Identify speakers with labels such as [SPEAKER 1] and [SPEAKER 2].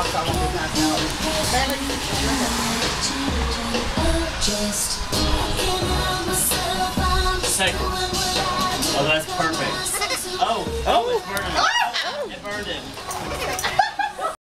[SPEAKER 1] Second. Oh, that's perfect. Oh, it's burning. It burned him.